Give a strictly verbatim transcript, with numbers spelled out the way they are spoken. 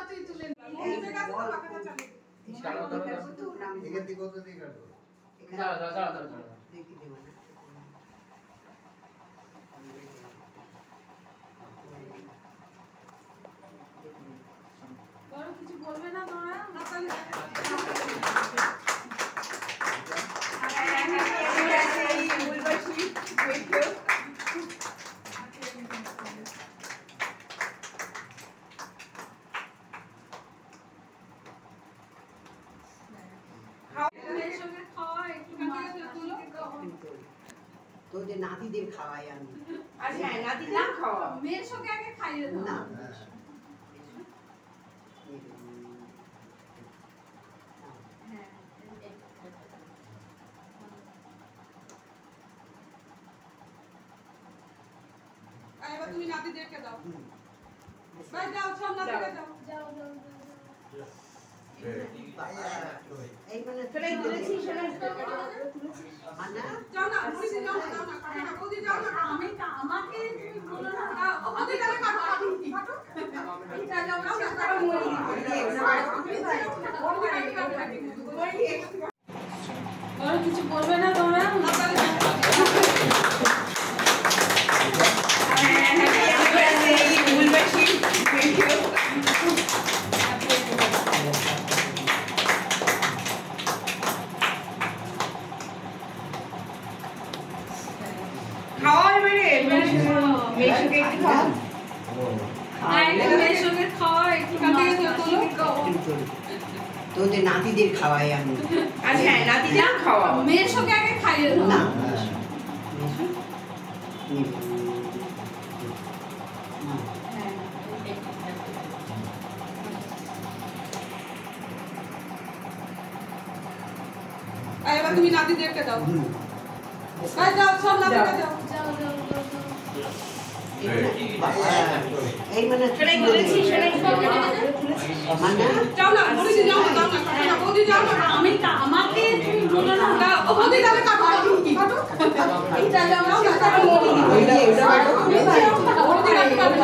তুই তুলে নিতে গেছে তো বাঁকাটা চালিয়ে দাঁড়াও দাঁড়াও দাঁড়াও এখান থেকে কত দিয়ে কাটবো দাঁড়াও দাঁড়াও দাঁড়াও দাঁড়াও দেখি দেব না বড় কিছু বলবে না তোমরা নাতালি তোদের নাতিদের খাওয়াই আমি আচ্ছা হ্যাঁ নাতিদের খাওয়া মেয়ের সঙ্গে আগে খাইয়ে দাও না হ্যাঁ এবার তুমি নাতিদেরকে দাও ভাই যাও সব নাতিকে দাও যাও যাও এই মানে তোরাই তুলেছিস সেটা আনা যাও না মুড়ি দিয়ে যাও না যাও না কাটো না বৌদি যাও না আমি আমাকে তুমি বলো না ও বৌদি তাহলে কাটো কাটো কাটো এটা যাও না তারা মুড়ি আর কিছু বলবে না তোমরা খাওয়াই মানে মেয়েকে একটু খাওয়া মেয়ের সঙ্গে খাওয়া একটু তোদের নাতিদের খাওয়াই আমি আচ্ছা হ্যাঁ নাতিদের খাওয়া মেয়ের সঙ্গে আগে খাইয়ে দাও না এবার তুমি নাতিদেরকে দাও ভাই যাও সব নাতিকে দাও এই মানে সেটাই বলেছি সেটাই মানে যাও না মুড়ি দিয়ে যাও না যাও না কাটো না বৌদি যাও না আমি আমাকে তুমি বলো না ও বৌদি তাহলে কাটো কাটো এটা যাও না তারা